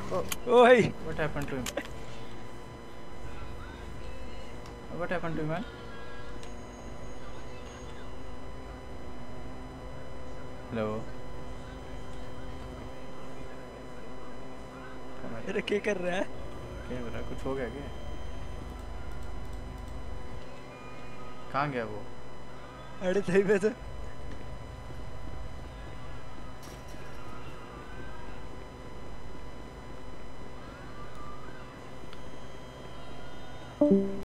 ओए What happened to him? What happened to him, man? Hello. अरे क्या कर रहा है? क्या हो रहा है? कुछ हो गया क्या? कहाँ गया वो? अरे सही में तो